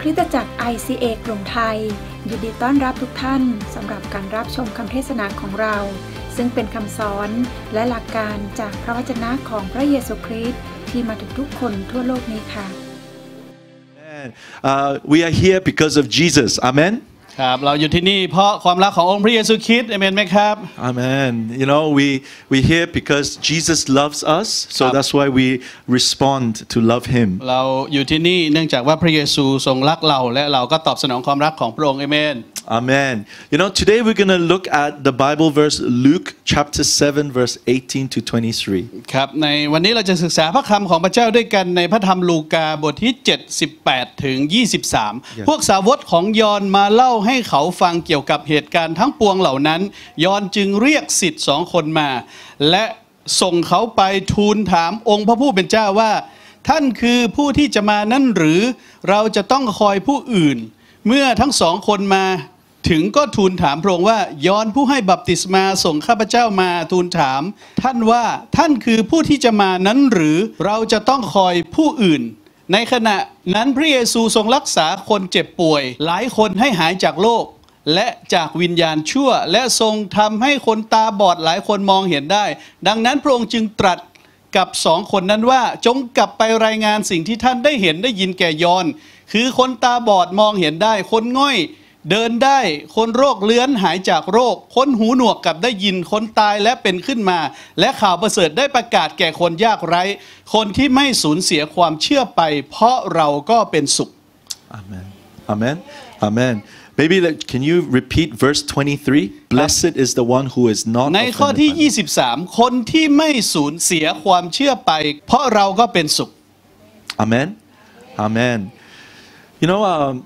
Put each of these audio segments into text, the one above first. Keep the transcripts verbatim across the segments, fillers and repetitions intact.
ริสตจักร ไอ ซี เอ กรุงไทยยินดีต้อนรับทุกท่านสำหรับการรับชมคำเทศนาของเราซึ่งเป็นคำสอนและหลักการจากพระวจนะของพระเยซูคริสต์ที่มาถึงทุกคนทั่วโลกนี้ค่ะ Uh, we are here because of Jesus. Amen. ครับเราอยู่ที่นี่เพราะความรักขององค์พระเยซูคริสต์อาเมนไหมครับ Amen. You know, we we here because Jesus loves us, so that's why we respond to love Him. เราอยู่ที่นี่เนื่องจากว่าพระเยซูทรงรักเราและเราก็ตอบสนองความรักของพระองค์อาเมน Amen. You know, today we're going to look at the Bible verse Luke chapter seven verse eighteen to twenty-three. ครับในวันนี้เราจะศึกษาพระคำของพระเจ้าด้วยกันในพระธรรมลูกาบทที่เจ็ดสิบแปดถึงยี่สิบสาม พวกสาวกของยอห์นมาเล่าให้เขาฟังเกี่ยวกับเหตุการณ์ทั้งปวงเหล่านั้นยอห์นจึงเรียกศิษย์สองคนมาและส่งเขาไปทูลถามองค์พระผู้เป็นเจ้าว่าท่านคือผู้ที่จะมานั่นหรือเราจะต้องคอยผู้อื่นเมื่อทั้งสองคนมาถึงก็ทูลถามพระองค์ว่ายอห์นผู้ให้บัพติศมาส่งข้าพเจ้ามาทูลถามท่านว่าท่านคือผู้ที่จะมานั้นหรือเราจะต้องคอยผู้อื่นในขณะนั้นพระเยซูทรงรักษาคนเจ็บป่วยหลายคนให้หายจากโรคและจากวิญญาณชั่วและทรงทำให้คนตาบอดหลายคนมองเห็นได้ดังนั้นพระองค์จึงตรัสกับสองคนนั้นว่าจงกลับไปรายงานสิ่งที่ท่านได้เห็นได้ยินแก่ยอห์นคือคนตาบอดมองเห็นได้คนง่อยเดินได้คนโรคเลื้อนหายจากโรคคนหูหนวกกลับได้ยินคนตายและเป็นขึ้นมาและข่าวประเสริฐได้ประกาศแก่คนยากไร้คนที่ไม่สูญเสียความเชื่อไปเพราะเราก็เป็นสุข Amen. Amen. Amen. Maybe like, can you repeat verse twenty-three? Blessed is the one who is not ในข้อที่ offended by ยี่สิบสาม คนที่ไม่สูญเสียความเชื่อไปเพราะเราก็เป็นสุข Amen. Amen. You know, um,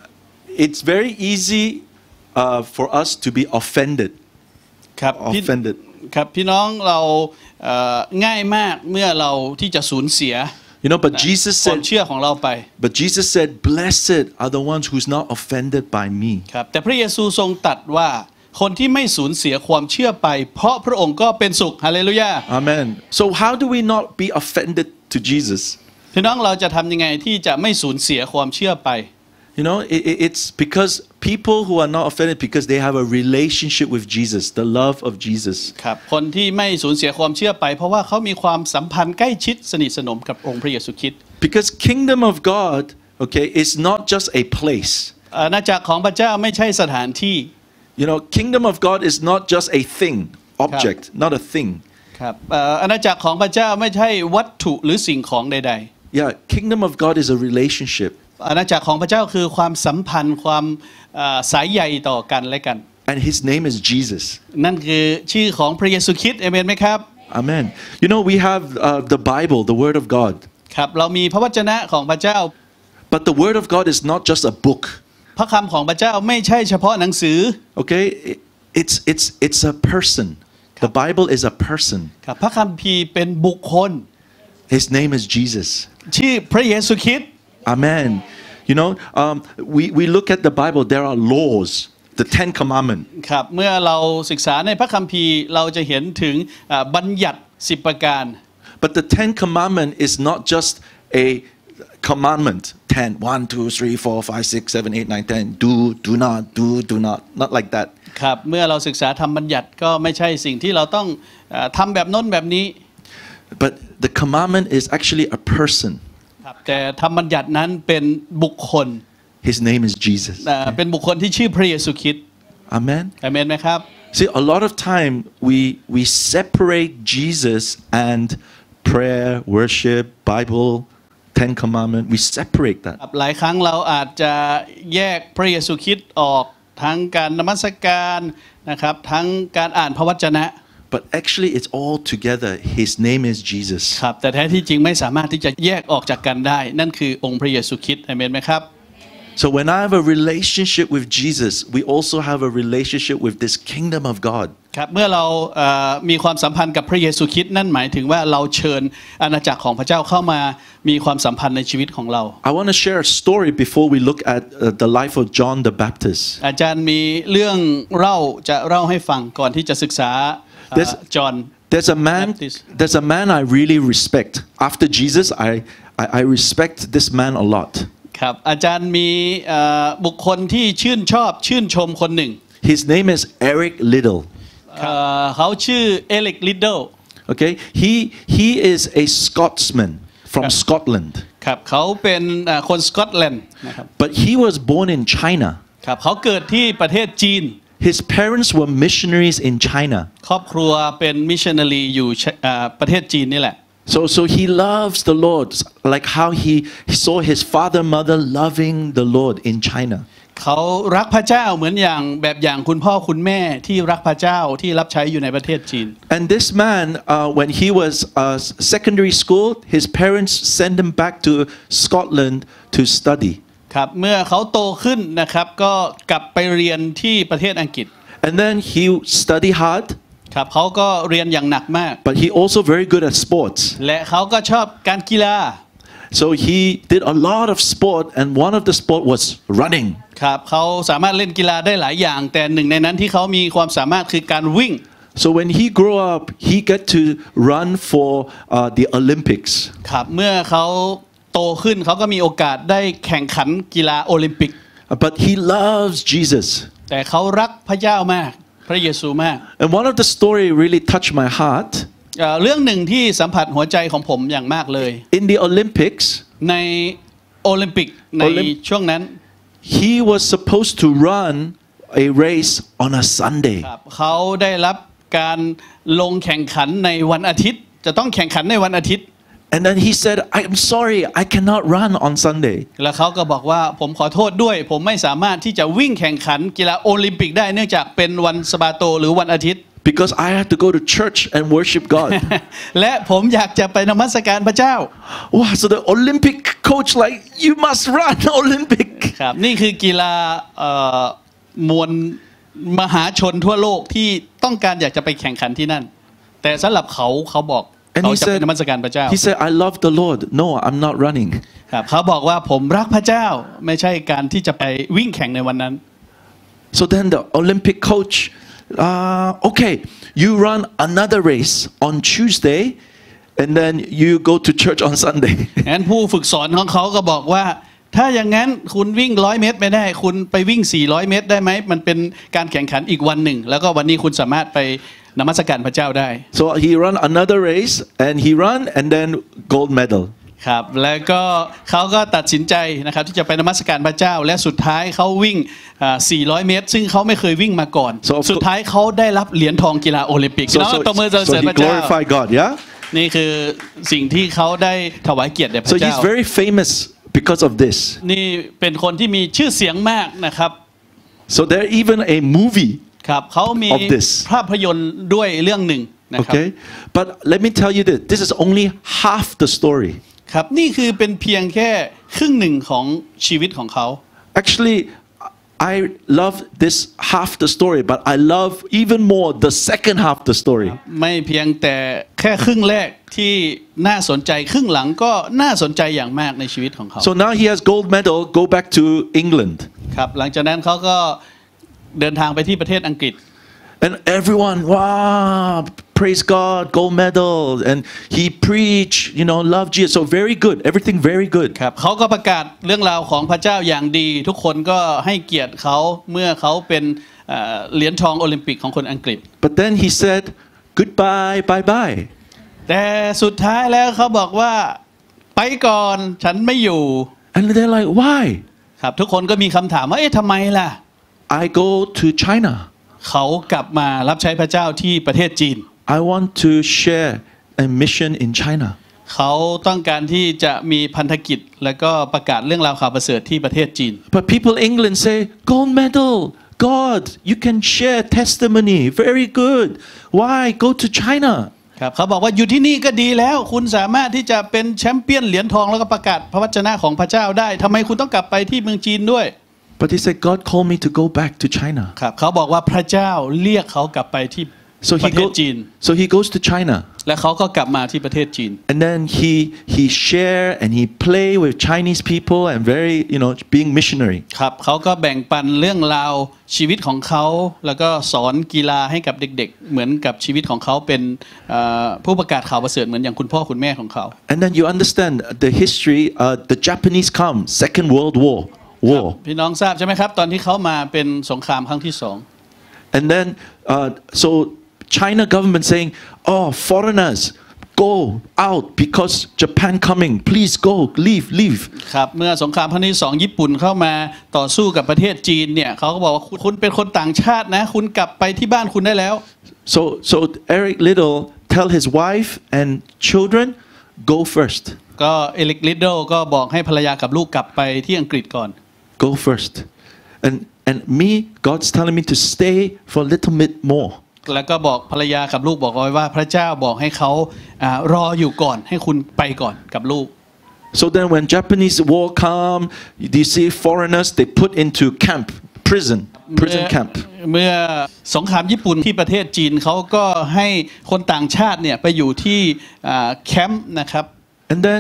it's very easy uh, for us to be offended. ครับ Offended. ครับพี่น้องเราเอ่อง่ายมากเมื่อเราที่จะสูญเสีย You know, but Jesus ความ said, เชื่อของเราไป but Jesus said, blessed are the ones who's not offended by me. ครับแต่พระเยซูทรงตรัสว่าคนที่ไม่สูญเสียความเชื่อไปเพราะพระองค์ก็เป็นสุขฮาเลลูยา Amen. So how do we not be offended to Jesus? พี่น้องเราจะทำยังไงที่จะไม่สูญเสียความเชื่อไป You know, it, it's because people who are not offended because they have a relationship with Jesus, the love of Jesus. ครับคนที่ไม่สูญเสียความเชื่อไปเพราะว่าเขามีความสัมพันธ์ใกล้ชิดสนิทสนมกับองค์พระเยซูคริสต์ Because kingdom of God, okay, is not just a place. อาณาจักรของพระเจ้าไม่ใช่สถานที่ You know, kingdom of God is not just a thing, object, not a thing. ครับอาณาจักรของพระเจ้าไม่ใช่วัตถุหรือสิ่งของใดๆ Yeah, kingdom of God is a relationship. อาณาจักรของพระเจ้าคือความสัมพันธ์ความสายใยต่อกันและกัน And his name is Jesus. นั่นคือชื่อของพระเยซูคริสต์อาเมนไหมครับ Amen. You know, we have uh, the Bible, the Word of God. ครับเรามีพระวจนะของพระเจ้า But the Word of God is not just a book. พระคำของพระเจ้าไม่ใช่เฉพาะหนังสือ Okay, it's it's it's a person. The Bible is a person. ครับพระคัมภีร์เป็นบุคคล His name is Jesus. ชื่อพระเยซูคริสต์ Amen. You know, um, we we look at the Bible. There are laws, the Ten Commandments. ครับเมื่อเราศึกษาในพระคัมภีร์เราจะเห็นถึงบัญญัติสิบประการ But the Ten Commandments is not just a commandment. Ten, one, two, three, four, five, six, seven, eight, nine, ten. Do, do not, do, do not. Not like that. ครับเมื่อเราศึกษาทำบัญญัติก็ไม่ใช่สิ่งที่เราต้องทำแบบโน้นแบบนี้ But the commandment is actually a person. ครับแต่ทำบัญญัตินั้นเป็นบุคคล His name is Jesus. เป็นบุคคลที่ชื่อพระเยซูคริสต์ Amen. อาเมนไหมครับ See, a lot of time we we separate Jesus and prayer, worship, Bible, Ten Commandments. We separate that. หลายครั้งเราอาจจะแยกพระเยซูคริสต์ออกทั้งการนมัสการนะครับทั้งการอ่านพระวจนะ But actually it's all together. His name is Jesus. ครับแต่แท้ที่จริงไม่สามารถที่จะแยกออกจากกันได้นั่นคือองค์พระเยซูคริสต์อาเมนไหมครับ So when I have a relationship with Jesus, we also have a relationship with this kingdom of God. ครับเมื่อเรามีความสัมพันธ์กับพระเยซูคริสต์นั่นหมายถึงว่าเราเชิญอาณาจักรของพระเจ้าเข้ามามีความสัมพันธ์ในชีวิตของเรา I want to share a story before we look at uh, the life of John the Baptist. อาจารย์มีเรื่องเล่าจะเล่าให้ฟังก่อนที่จะศึกษาจอห์น There's a man. There's a man I really respect. After Jesus, I I, I respect this man a lot. ครับอาจารย์มีบุคคลที่ชื่นชอบชื่นชมคนหนึ่ง His name is Eric Liddell. เขาชื่อเอริกลิดเดิล Okay, he he is a Scotsman from Scotland. ครับเขาเป็นคนสกอตแลนด์นะครับ But he was born in China. ครับเขาเกิดที่ประเทศจีน His parents were missionaries in China. ครอบครัวเป็นมิชชันนารีอยู่ประเทศจีนนี่แหละ So so he loves the Lord like how he saw his father mother loving the Lord in China. เขารักพระเจ้าเหมือนอย่างแบบอย่างคุณพ่อคุณแม่ที่รักพระเจ้าที่รับใช้อยู่ในประเทศจีน And this man, uh, when he was uh, secondary school, his parents sent him back to Scotland to study. ครับเมื่อเขาโตขึ้นนะครับก็กลับไปเรียนที่ประเทศอังกฤษ And then he studied hard. ครับเขาก็เรียนอย่างหนักมาก But he also very good at sports. และเขาก็ชอบการกีฬา So he did a lot of sport, and one of the sport was running. ครับเขาสามารถเล่นกีฬาได้หลายอย่างแต่หนึ่งในนั้นที่เขามีความสามารถคือการวิ่ง So when he grew up, he got to run for uh, the Olympics. ครับเมื่อเขาโตขึ้นเขาก็มีโอกาสได้แข่งขันกีฬาโอลิมปิก But he loves Jesus. แต่เขารักพระเจ้ามากพระเยซูมาก And one of the story really touched my heart. เรื่องหนึ่งที่สัมผัสหัวใจของผมอย่างมากเลย In the Olympics, ในโอลิมปิกในช่วงนั้น he was supposed to run a race on a Sunday. ครับเขาได้รับการลงแข่งขันในวันอาทิตย์จะต้องแข่งขันในวันอาทิตย์ And then he said, I'm sorry, I cannot run on Sunday. แล้วเขาก็บอกว่าผมขอโทษด้วยผมไม่สามารถที่จะวิ่งแข่งขันกีฬาโอลิมปิกได้เนื่องจากเป็นวันสะบาโตหรือวันอาทิตย์ Because I have to go to church and worship God. และผมอยากจะไปนมัสการพระเจ้า Wow, so the Olympic coach like, you must run Olympic. ครับนี่คือกีฬามวลมหาชนทั่วโลกที่ต้องการอยากจะไปแข่งขันที่นั่นแต่สำหรับเขาเขาบอกเขาจะไปนมัสการพระเจ้า He said, I love the Lord. No, I'm not running. ครับเขาบอกว่าผมรักพระเจ้าไม่ใช่การที่จะไปวิ่งแข่งในวันนั้น So then the Olympic coach, uh, okay, you run another race on Tuesday, and then you go to church on Sunday. งั้นผู้ฝึกสอนของเขาก็บอกว่าถ้าอย่างนั้นคุณวิ่งร้อยเมตรไม่ได้คุณไปวิ่งสี่ร้อยเมตรได้ไหมมันเป็นการแข่งขันอีกวันหนึ่งแล้วก็วันนี้คุณสามารถไปนมัสการพระเจ้าได้ So he ran another race, and he ran, and then gold medal. ครับแล้วก็เขาก็ตัดสินใจนะครับที่จะไปนมัสการพระเจ้าและสุดท้ายเขาวิ่งสี่ร้อยเมตรซึ่งเขาไม่เคยวิ่งมาก่อน so สุดท้ายเขาได้รับเหรียญทองกีฬาโอลิมปิก so, น้อง so, ตบมือสรรเสริญ so พ he ระเจ้า glorified God, yeah? นี่คือสิ่งที่เขาได้ถวายเกียรติแด่พระ So เจ้า he's very famous because of this. นี่เป็นคนที่มีชื่อเสียงมากนะครับ So there even a movie ครับเขามี of this. ภาพยนตร์ด้วยเรื่องหนึ่งนะครับ Okay, but let me tell you this: this is only half the story. ครับนี่คือเป็นเพียงแค่ครึ่งหนึ่งของชีวิตของเขา Actually, I love this half the story, but I love even more the second half the story. ไม่เพียงแต่แค่ครึ่งแรกที่น่าสนใจครึ่งหลังก็น่าสนใจอย่างมากในชีวิตของเขา So now he has gold medal. Go back to England. ครับหลังจากนั้นเขาก็เดินทางไปที่ประเทศอังกฤษ And everyone, wow, praise God, gold medal, and he preached, you know, love Jesus. So very good, everything very good. ครับเขาก็ประกาศเรื่องราวของพระเจ้าอย่างดีทุกคนก็ให้เกียรติเขาเมื่อเขาเป็นเหรียญทองโอลิมปิกของคนอังกฤษ But then he said, goodbye, bye bye. แต่สุดท้ายแล้วเขาบอกว่าไปก่อนฉันไม่อยู่ And they're like, why? ครับทุกคนก็มีคำถามว่าเอ๊ะทำไมล่ะ I go to China. เขากลับมารับใช้พระเจ้าที่ประเทศจีน I want to share a mission in China. เขาต้องการที่จะมีพันธกิจและก็ประกาศเรื่องราวข่าวประเสริฐที่ประเทศจีน But people in England say, gold medal, God, you can share testimony, very good. Why go to China? ครับเขาบอกว่าอยู่ที่นี่ก็ดีแล้วคุณสามารถที่จะเป็นแชมเปี้ยนเหรียญทองแล้วก็ประกาศพระวจนะของพระเจ้าได้ทำไมคุณต้องกลับไปที่เมืองจีนด้วย But he said, God called me to go back to China. ครับเขาบอกว่าพระเจ้าเรียกเขากลับไปที่ So ป he ระเทศ go, จีน so he goes to China. และเขาก็กลับมาที่ประเทศจีน And then he he share and he play with Chinese people and very you know being missionary ครับเขาก็แบ่งปันเรื่องราวชีวิตของเขาแล้วก็สอนกีฬาให้กับเด็กๆเหมือนกับชีวิตของเขาเป็นผู้ประกาศข่าวประเสริฐเหมือนอย่างคุณพ่อคุณแม่ของเขา And then you understand the history uh, the Japanese come Second World War war พี่น้องทราบใช่ไหมครับตอนที่เขามาเป็นสงครามครั้งที่สอง And then uh, so China government saying oh foreigners go out because Japan coming please go leave leave ครับเมื่อสงครามครั้งที่สองญี่ปุ่นเข้ามาต่อสู้กับประเทศจีนเนี่ยเขาก็บอกว่าคุณเป็นคนต่างชาตินะคุณกลับไปที่บ้านคุณได้แล้ว so so Eric Liddell tell his wife and children go first ก็เอริกลิดเดิลก็บอกให้ภรรยากับลูกกลับไปที่อังกฤษก่อน go first and and me God's telling me to stay for a little bit more แล้วก็บอกภรรยากับลูกบอกไว้ว่าพระเจ้าบอกให้เขารออยู่ก่อนให้คุณไปก่อนกับลูก So then when Japanese war come you see foreigners they put into camp prison prison camp เมื่อสงครามญี่ปุ่นที่ประเทศจีนเขาก็ให้คนต่างชาติเนี่ยไปอยู่ที่แคมป์นะครับ And then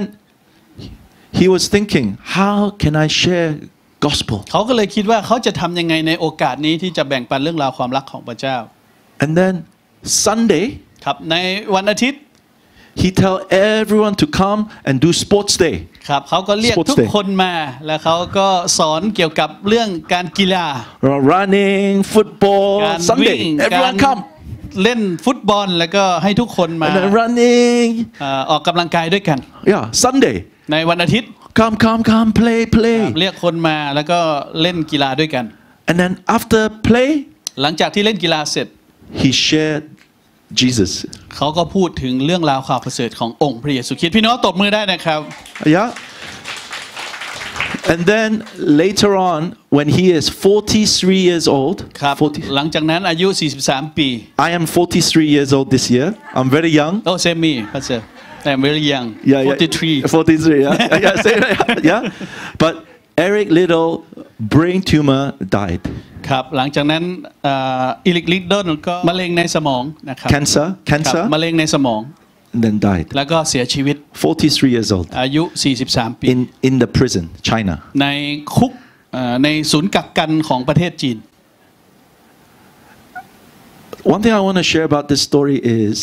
he was thinking how can I share gospel เขาก็เลยคิดว่าเขาจะทำยังไงในโอกาสนี้ที่จะแบ่งปันเรื่องราวความรักของพระเจ้า And then Sunday ครับในวันอาทิตย์ he tell everyone to come and do sports day ครับเขาก็เรียกทุกคนมาแล้วเขาก็สอนเกี่ยวกับเรื่องการกีฬา running football Sunday everyone come เล่นฟุตบอลแล้วก็ให้ทุกคนมา and then running ออกกำลังกายด้วยกัน yeah Sunday ในวันอาทิตย์ come come come play play เรียกคนมาแล้วก็เล่นกีฬาด้วยกัน and then after play หลังจากที่เล่นกีฬาเสร็จ he shared Jesus เขาก็พูดถึงเรื่องราวข่าวประเสริฐขององค์พระเยซูคริสต์พี่น้องตบมือได้นะครับ yeah and then later on when he is forty-three years old ครับหลังจากนั้นอายุสี่สิบสามปี I am forty-three years old this year I'm very young oh same me pastor I'm very young yeah, yeah forty-three forty-three yeah yeah, same, yeah but Eric Liddell brain tumor died ครับหลังจากนั้นเอริกลิดเดิลก็มะเร็งในสมองนะครับ cancer cancer มะเร็งในสมอง and then died แล้วก็เสียชีวิต forty-three years old อายุสี่สิบสามปี in in the prison China ในคุกในศูนย์กักกันของประเทศจีน One thing I want to share about this story is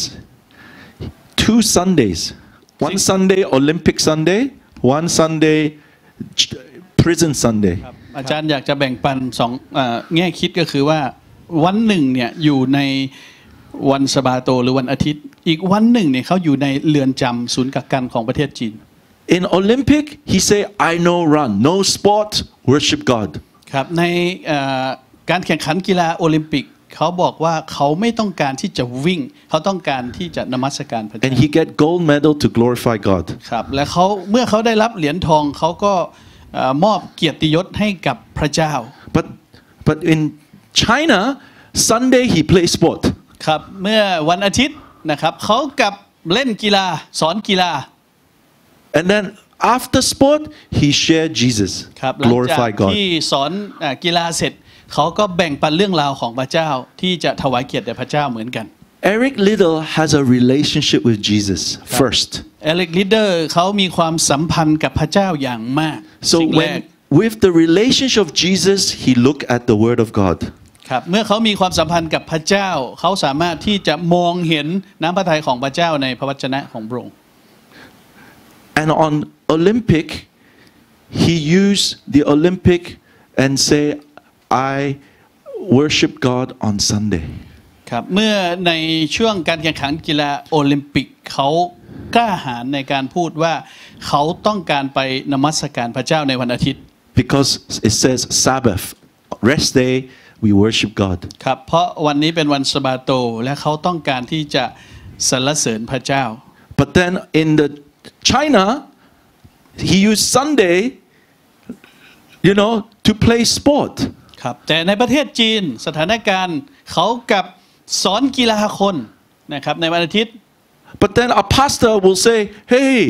two Sundays one Sunday Olympic Sunday one Sunday prison Sunday อาจารย์อยากจะแบ่งปันสองแง่คิดก็คือว่าวันหนึ่งเนี่ยอยู่ในวันสะบาโตหรือวันอาทิตย์อีกวันหนึ่งเนี่ยเขาอยู่ในเรือนจำศูนย์กักกันของประเทศจีน In Olympic he say I no run no sport worship God ครับในการแข่งขันกีฬาโอลิมปิกเขาบอกว่าเขาไม่ต้องการที่จะวิ่งเขาต้องการที่จะนมัสการพระเจ้า And he get gold medal to glorify God ครับและเขาเมื่อเขาได้รับเหรียญทองเขาก็มอบเกียรติยศให้กับพระเจ้า But but in China Sunday he play sport ครับเมื่อวันอาทิตย์นะครับเขากับเล่นกีฬาสอนกีฬา And then after sport he share Jesus ครับหลังจาก glorify God ที่สอนกีฬาเสร็จเขาก็แบ่งปันเรื่องราวของพระเจ้าที่จะถวายเกียรติแด่พระเจ้าเหมือนกัน Eric Liddell has a relationship with Jesus first Eric Liddell เขามีความสัมพันธ์กับพระเจ้าอย่างมาก So when with the relationship of Jesus he look at the word of God ครับเมื่อเขามีความสัมพันธ์กับพระเจ้าเขาสามารถที่จะมองเห็นน้ำพระทัยของพระเจ้าในพระวจนะของพระองค์ And on Olympic he use the Olympic and say I worship God on Sunday ครับเมื่อในช่วงการแข่งขันกีฬาโอลิมปิกเขากล้าหาญในการพูดว่าเขาต้องการไปนมัสการพระเจ้าในวันอาทิตย์ Because it says Sabbath rest day we worship God ครับเพราะวันนี้เป็นวันสะบาโตและเขาต้องการที่จะสรรเสริญพระเจ้า But then in the China he used Sunday you know to play sport ครับแต่ในประเทศจีนสถานการณ์เขากับสอนกีฬาคนนะครับในวันอาทิตย์ But then a pastor will say hey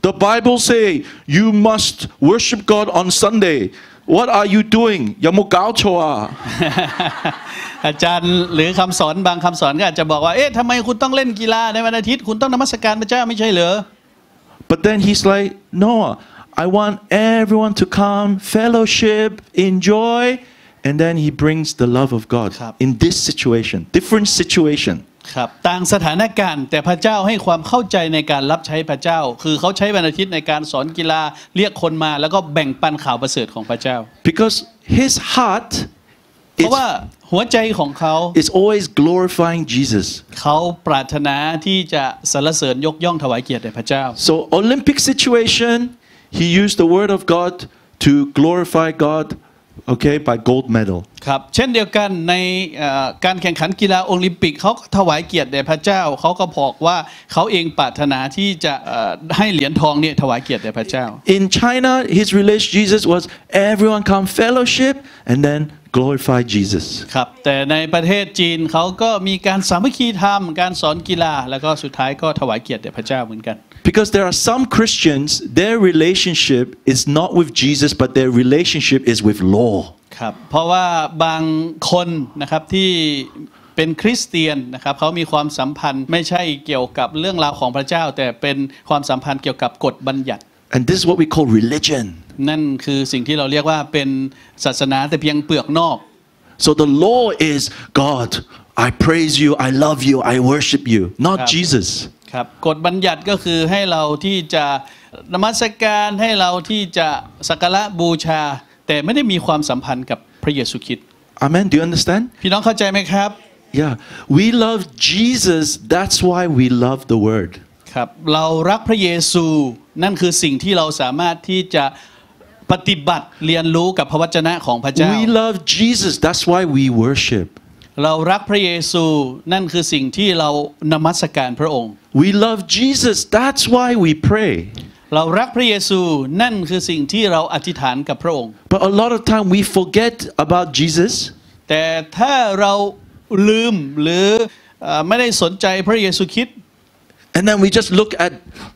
The Bible say you must worship God on Sunday. What are you doing? อย่ามัวกาวโชว์อาจารย์หรือคำสอนบางคำสอนก็อาจจะบอกว่าเอ๊ะทำไมคุณต้องเล่นกีฬาในวันอาทิตย์คุณต้องนมัสการพระเจ้าไม่ใช่เหรอ But then he's like, no, I want everyone to come, fellowship, enjoy, and then he brings the love of God in this situation, different situation. ครับต่างสถานการณ์แต่พระเจ้าให้ความเข้าใจในการรับใช้พระเจ้าคือเขาใช้วันอาทิตย์ในการสอนกีฬาเรียกคนมาแล้วก็แบ่งปันข่าวประเสริฐของพระเจ้า Because his heart เพราะว่าหัวใจของเขา is always glorifying Jesus. เขาปรารถนาที่จะสรรเสริญยกย่องถวายเกียรติแด่พระเจ้า So Olympic situation, he used the word of God to glorify God, okay, by gold medal. ครับเช่นเดียวกันในการแข่งขันกีฬาโอลิมปิกเขาก็ถวายเกียรติแด่พระเจ้าเขาก็บอกว่าเขาเองปรารถนาที่จะให้เหรียญทองเนี่ยถวายเกียรติแด่พระเจ้า In China, his relation Jesus was everyone come fellowship and then glorify Jesus. ครับแต่ในประเทศจีนเขาก็มีการสามัคคีธรรมการสอนกีฬาแล้วก็สุดท้ายก็ถวายเกียรติแด่พระเจ้าเหมือนกัน Because there are some Christians, their relationship is not with Jesus, but their relationship is with law. ครับเพราะว่าบางคนนะครับที่เป็นคริสเตียนนะครับเขามีความสัมพันธ์ไม่ใช่เกี่ยวกับเรื่องราวของพระเจ้าแต่เป็นความสัมพันธ์เกี่ยวกับกฎบัญญัติ And this is what we call religion. นั่นคือสิ่งที่เราเรียกว่าเป็นศาสนาแต่เพียงเปลือกนอก So the law is God, I praise you, I love you, I worship you, not Jesus. ครับกฎบัญญัติก็คือให้เราที่จะนมัสการให้เราที่จะสักการะบูชาแต่ไม่ได้มีความสัมพันธ์กับพระเยซูคริสต์ Amen. Do you understand? พี่น้องเข้าใจไหมครับ Yeah, we love Jesus. That's why we love the Word. ครับเรารักพระเยซูนั่นคือสิ่งที่เราสามารถที่จะปฏิบัติเรียนรู้กับพระวจนะของพระเจ้า We love Jesus. That's why we worship. เรารักพระเยซูนั่นคือสิ่งที่เรานมัสการพระองค์ We love Jesus. That's why we pray. เรารักพระเยซูนั่นคือสิ่งที่เราอธิษฐานกับพระองค์ But a lot of time we forget about Jesus. แต่ถ้าเราลืมหรือไม่ได้สนใจพระเยซูคริสต์ And then we just look at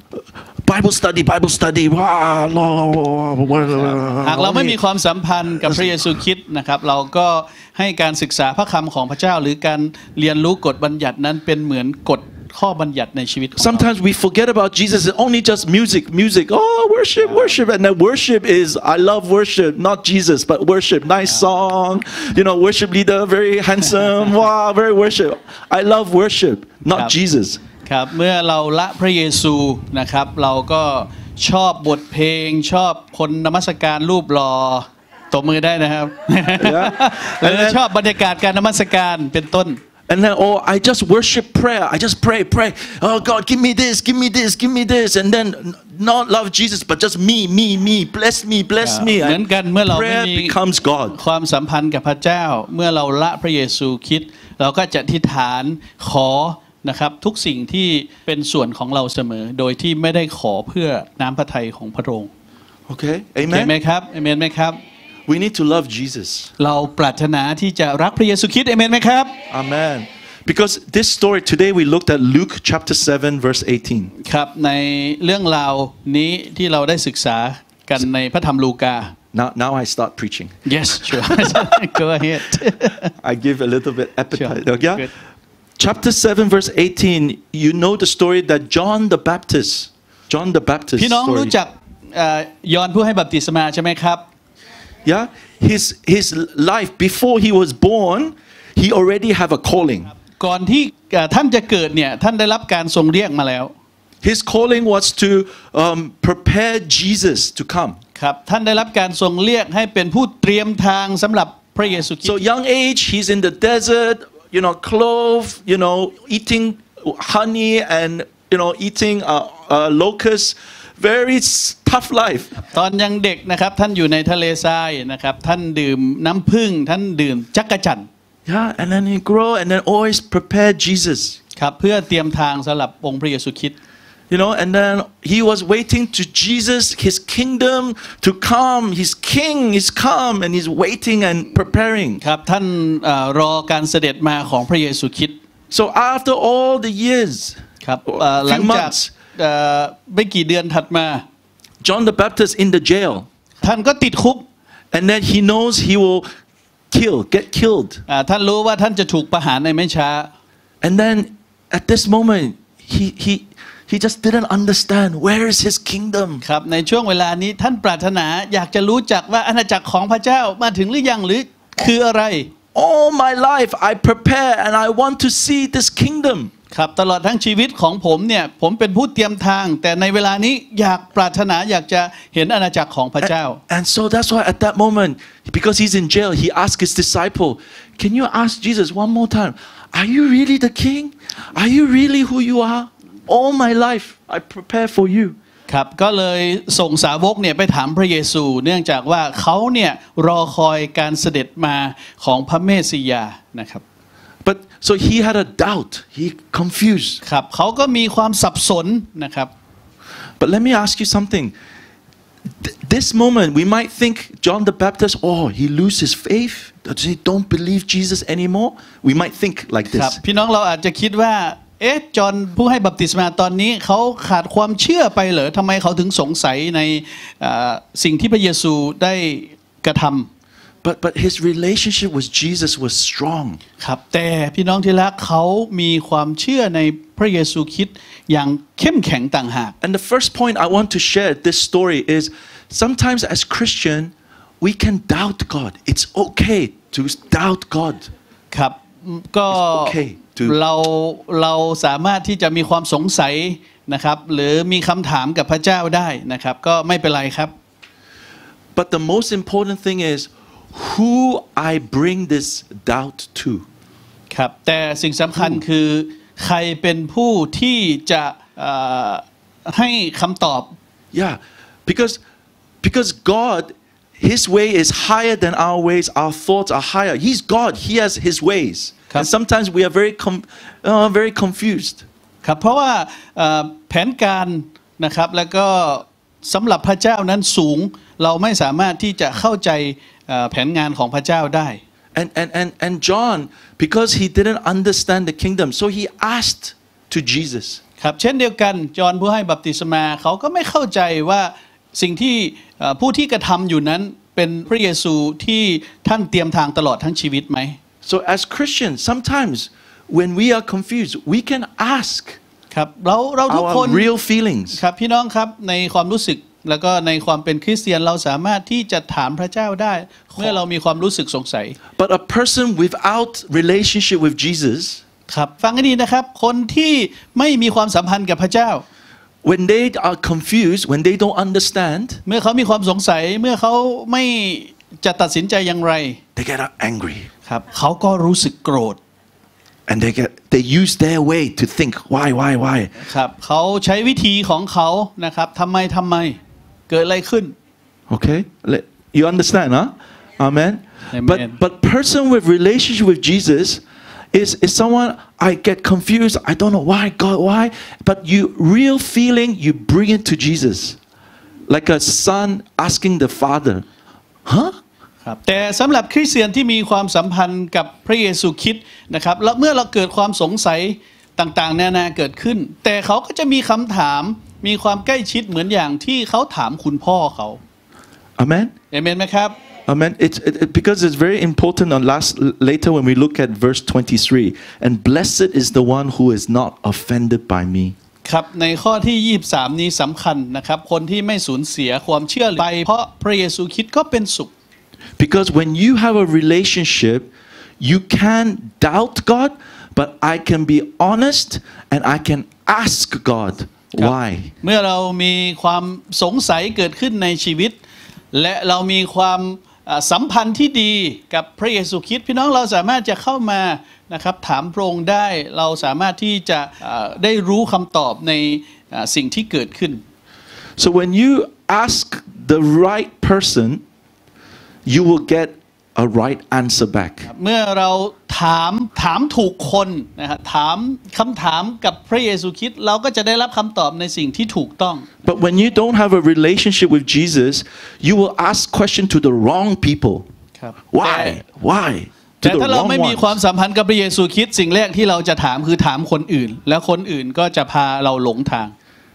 Bible study, Bible study. หากเราไม่มีความสัมพันธ์กับพระเยซูคริสต์นะครับเราก็ให้การศึกษาพระคำของพระเจ้าหรือการเรียนรู้กฎบัญญัตินั้นเป็นเหมือนกฎข้อบัญญัติในชีวิต Sometimes we forget about Jesus. It's only just music, music. Oh, worship, worship, and then worship is I love worship, not Jesus, but worship. Nice song, you know, worship leader, very handsome. Wow, very worship. I love worship, not Jesus. ครับเมื่อเราละพระเยซูนะครับเราก็ชอบบทเพลงชอบคนนมัสการรูปหล่อตบมือได้นะครับแล้วชอบบรรยากาศการนมัสการเป็นต้น And then, oh, I just worship prayer. I just pray, pray. Oh, God, give me this, give me this, give me this. And then not love Jesus, but just me, me, me. Bless me, bless me. เหมือนกันเมื่อเราไม่ Prayer มี becomes God. ความสัมพันธ์กับพระเจ้าเมื่อเราละพระเยซูคริสต์เราก็จะอธิษฐานขอนะครับทุกสิ่งที่เป็นส่วนของเราเสมอโดยที่ไม่ได้ขอเพื่อน้ำพระทัยของพระองค์ Okay, เห็น amen. ไหมครับเอเมนไหมครับ We need to love Jesus. เราปรารถนาที่จะรักพระเยซูคริสต์เอเมนไหมครับ Amen. Because this story today we looked at Luke chapter seven verse eighteen. ครับในเรื่องราวนี้ที่เราได้ศึกษากันในพระธรรมลูกา Now, now I start preaching. Yes, sure. Go ahead. I give a little bit appetite. Sure. Yeah. Good. Chapter seven verse eighteen. You know the story that John the Baptist, John the Baptist พี่น้อง story. รู้จักยอห์นผู้ให้บัพติศมาใช่ไหมครับ Yeah. His his life before he was born, he already have a calling. ก่อนที่ท่านจะเกิดเนี่ยท่านได้รับการทรงเรียกมาแล้ว His calling was to um, prepare Jesus to come. ครับท่านได้รับการทรงเรียกให้เป็นผู้เตรียมทางสำหรับพระเยซูคริส So ต์ young age, he's in the desert, you know, clove, you know, eating honey and you know, eating uh, uh, locusts. Very tough life. ตอนยังเด็กนะครับท่านอยู่ในทะเลทรายนะครับท่านดื่มน้ำผึ้งท่านดื่มจักรจั่น Yeah, and then he grow and then always prepare Jesus. ครับเพื่อเตรียมทางสำหรับองค์พระเยซูคริสต์ You know, and then he was waiting to Jesus, his kingdom to come. His king is come and he's waiting and preparing. ครับท่านรอการเสด็จมาของพระเยซูคริสต์ So after all the years, ครับหลังจากไม่กี่เดือนถัดมา John the Baptist in the jail ท่านก็ติดคุก and then he knows he will kill get killed ท่านรู้ว่าท่านจะถูกประหารในไม่ช้า and then at this moment he he he just didn't understand where is his kingdom ครับในช่วงเวลานี้ท่านปรารถนาอยากจะรู้จักว่าอาณาจักรของพระเจ้ามาถึงหรือยังหรือคืออะไร all my life I prepare and I want to see this kingdom ครับตลอดทั้งชีวิตของผมเนี่ยผมเป็นผู้เตรียมทางแต่ในเวลานี้อยากปรารถนาอยากจะเห็นอาณาจักรของพระเจ้า and, and so that's why at that moment because he's in jail he asked his disciple can you ask Jesus one more time are you really the king are you really who you are all my life I prepare for you ครับก็เลยส่งสาวกเนี่ยไปถามพระเยซูเนื่องจากว่าเขาเนี่ยรอคอยการเสด็จมาของพระเมสสิยานะครับ but so he had a doubt he confused ครับเขาก็มีความสับสนนะครับ but let me ask you something this moment we might think John the Baptist oh he lose his faith he don't believe Jesus anymore we might think like this ครับพี่น้องเราอาจจะคิดว่าเอ๊ะจอห์นผู้ให้บัพติศมาตอนนี้เขาขาดความเชื่อไปเหรอทำไมเขาถึงสงสัยในสิ่งที่พระเยซูได้กระทำ but but his relationship with Jesus was strong ครับแต่พี่น้องที่รักเขามีความเชื่อในพระเยซูคริสต์อย่างเข้มแข็งต่างหาก and the first point I want to share this story is sometimes as Christian we can doubt God it's okay to doubt God ครับก็เราเราสามารถที่จะมีความสงสัยนะครับหรือมีคำถามกับพระเจ้าได้นะครับก็ไม่เป็นไรครับ but the most important thing is who I bring this doubt to ครับแต่สิ่งสำคัญคือใครเป็นผู้ที่จะให้คำตอบ yeah because because God His way is higher than our ways our thoughts are higher He's God He has His ways and sometimes we are very com, uh, very confused ครับเพราะว่าแผนการนะครับแล้วก็สำหรับพระเจ้านั้นสูงเราไม่สามารถที่จะเข้าใจแผนงานของพระเจ้าได้ and and and and John because he didn't understand the kingdom so he asked to Jesus ครับเช่นเดียวกันจอห์นผู้ให้บัพติศมาเขาก็ไม่เข้าใจว่าสิ่งที่ผู้ที่กระทำอยู่นั้นเป็นพระเยซูที่ท่านเตรียมทางตลอดทั้งชีวิตไหม so as Christians sometimes when we are confused we can ask ครับเราเราทุกคน our real feelings ครับพี่น้องครับในความรู้สึกแล้วก็ในความเป็นคริสเตียนเราสามารถที่จะถามพระเจ้าได้เมื่อเรามีความรู้สึกสงสัย but a person without relationship with Jesus ครับฟังให้ดีนะครับคนที่ไม่มีความสัมพันธ์กับพระเจ้า when they are confused when they don't understand เมื่อเขามีความสงสัยเมื่อเขาไม่จะตัดสินใจอย่างไร they get angry ครับเขาก็รู้สึกโกรธ and they get they use their way to think why why why ครับเขาใช้วิธีของเขานะครับทำไมทำไมเกิดอะไรขึ้น okay you understand huh amen Amen. but but person with relationship with Jesus is is someone I get confused I don't know why God why but you real feeling you bring it to Jesus like a son asking the father huh ครับแต่สำหรับคริสเตียนที่มีความสัมพันธ์กับพระเยซูคริสต์นะครับแล้วเมื่อเราเกิดความสงสัยต่างๆนานาเกิดขึ้นแต่เขาก็จะมีคำถามมีความใกล้ชิดเหมือนอย่างที่เขาถามคุณพ่อเขา Amen Amen ไหมครับ Amen. It's it, it, because it's very important on last later when we look at verse twenty-three. And blessed is the one who is not offended by me. ครับในข้อที่ยี่สิบสามนี้สำคัญนะครับคนที่ไม่สูญเสียความเชื่อไปเพราะพระเยซูคริสต์ก็เป็นสุข Because when you have a relationship, you can doubt God, but I can be honest and I can ask God why. เมื่อเรามีความสงสัยเกิดขึ้นในชีวิตและเรามีความสัมพันธ์ที่ดีกับพระเยซูคริสต์พี่น้องเราสามารถจะเข้ามานะครับถามพระองค์ได้เราสามารถที่จะได้รู้คำตอบในสิ่งที่เกิดขึ้น So when you ask the right person, you will get a right answer back. เมื่อเราถามถามถูกคนนะครับถามคำถามกับพระเยซูคริสต์เราก็จะได้รับคำตอบในสิ่งที่ถูกต้อง But when you don't have a relationship with Jesus, you will ask questions to the wrong people. ครับ Why? Why? แต่ถ้าเราไม่มีความสัมพันธ์กับพระเยซูคริสต์สิ่งแรกที่เราจะถามคือถามคนอื่นแล้วคนอื่นก็จะพาเราหลงทาง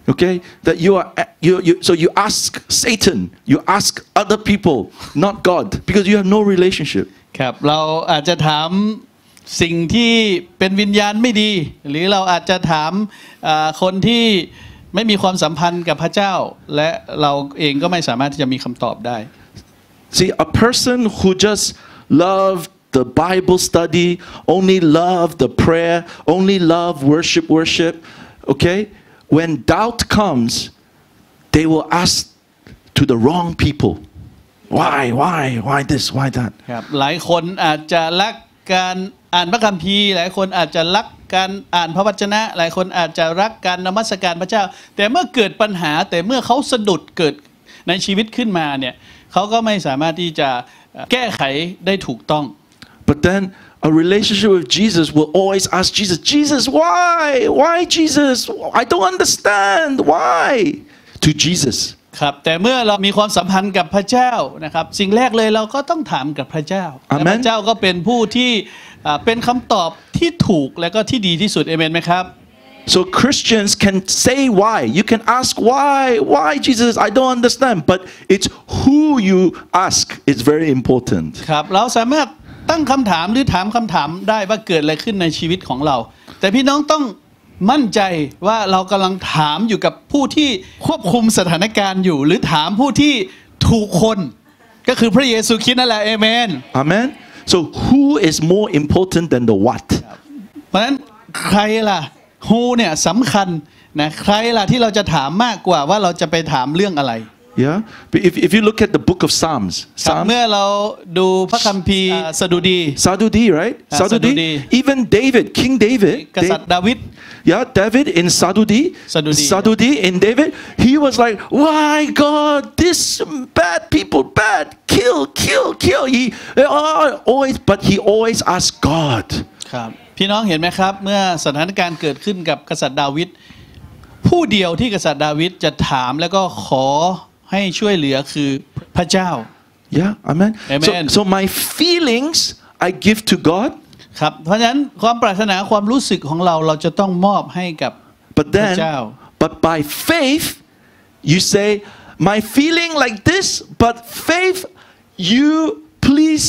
Okay, that you are you, you so you ask Satan, you ask other people, not God, because you have no relationship. ครับเราอาจจะถามสิ่งที่เป็นวิญญาณไม่ดีหรือเราอาจจะถามคนที่ไม่มีความสัมพันธ์กับพระเจ้าและเราเองก็ไม่สามารถที่จะมีคำตอบได้ See, a person who just loved the Bible study, only love the prayer, only love worship, worship, okay? When doubt comes, they will ask to the wrong people. Why, why, why this, why that? ครับหลายคนอาจจะรักการอ่านพระคัมภีร์หลายคนอาจจะรักการอ่านพระวจนะหลายคนอาจจะรักการนมัสการพระเจ้าแต่เมื่อเกิดปัญหาแต่เมื่อเขาสะดุดเกิดในชีวิตขึ้นมาเนี่ยเขาก็ไม่สามารถที่จะแก้ไขได้ถูกต้อง But then a relationship with Jesus will always ask Jesus, Jesus, why? Why Jesus? I don't understand. Why? To Jesus. ครับแต่เมื่อเรามีความสัมพันธ์กับพระเจ้านะครับสิ่งแรกเลยเราก็ต้องถามกับพระเจ้าและพระเจ้าก็เป็นผู้ที่เป็นคำตอบที่ถูกและก็ที่ดีที่สุดเอเมนไหมครับ So Christians can say why. You can ask why, why Jesus? I don't understand. But it's who you ask is very important. ครับเราสามารถตั้งคำถามหรือถามคำถามได้ว่าเกิดอะไรขึ้นในชีวิตของเราแต่พี่น้องต้องมั่นใจว่าเรากำลังถามอยู่กับผู้ที่ควบคุมสถานการณ์อยู่หรือถามผู้ที่ถูกคนก็คือพระเยซูคริสต์นั่นแหละเอเมน Amen. So who is more important than the what? เพราะฉะนั้นใครล่ะ who เนี่ยสำคัญนะใครล่ะที่เราจะถามมากกว่าว่าเราจะไปถามเรื่องอะไร Yeah. But if if you look at the book of Psalms, เมื่อเราดูพระคัมภีร์สดุดี Sadudi, right? Sadudi. Even David, King David. กษัตริย์ดาวิด Yeah, David in Sadudi. Sadudi. Sadudi in David. He was like, why God, this bad people, bad, kill, kill, kill. He always, but he always asked God. ครับพี่น้องเห็นไหมครับเมื่อสถานการณ์เกิดขึ้นกับกษัตริย์ดาวิดผู้เดียวที่กษัตริย์ดาวิดจะถามแล้วก็ขอให้ช่วยเหลือคือพระเจ้า Yeah, amen. Amen. So, so my feelings I give to God. ครับเพราะฉะนั้นความปรารถนาความรู้สึกของเราเราจะต้องมอบให้กับพระเจ้า But by faith you say my feeling like this but faith you please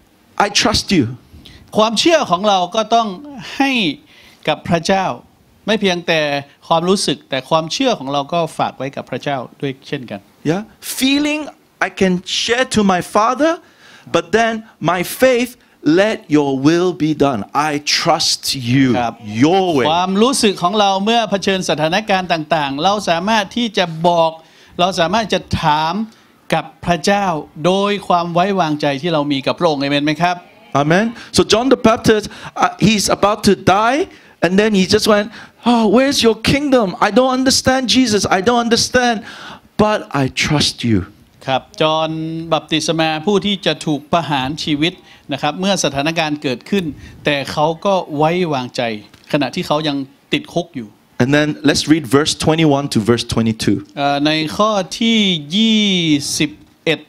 I trust you ความเชื่อของเราก็ต้องให้กับพระเจ้าไม่เพียงแต่ความรู้สึกแต่ความเชื่อของเราก็ฝากไว้กับพระเจ้าด้วยเช่นกัน Yeah, feeling I can share to my Father, but then my faith let your will be done. I trust you, your way. ความรู้สึกของเราเมื่อเผชิญสถานการณ์ต่างๆเราสามารถที่จะบอกเราสามารถจะถามกับพระเจ้าโดยความไว้วางใจที่เรามีกับพระองค์เอเมนไหมครับ Amen. So John the Baptist, uh, he's about to die, and then he just went, "Oh, where's your kingdom? I don't understand Jesus. I don't understand, but I trust you." ครับจอห์นบัพติศมาผู้ที่จะถูกประหารชีวิตนะครับเมื่อสถานการณ์เกิดขึ้นแต่เขาก็ไว้วางใจขณะที่เขายังติดคุกอยู่ And then let's read verse twenty-one to verse twenty-two. ในข้อที่ยี่สิบเอ็ด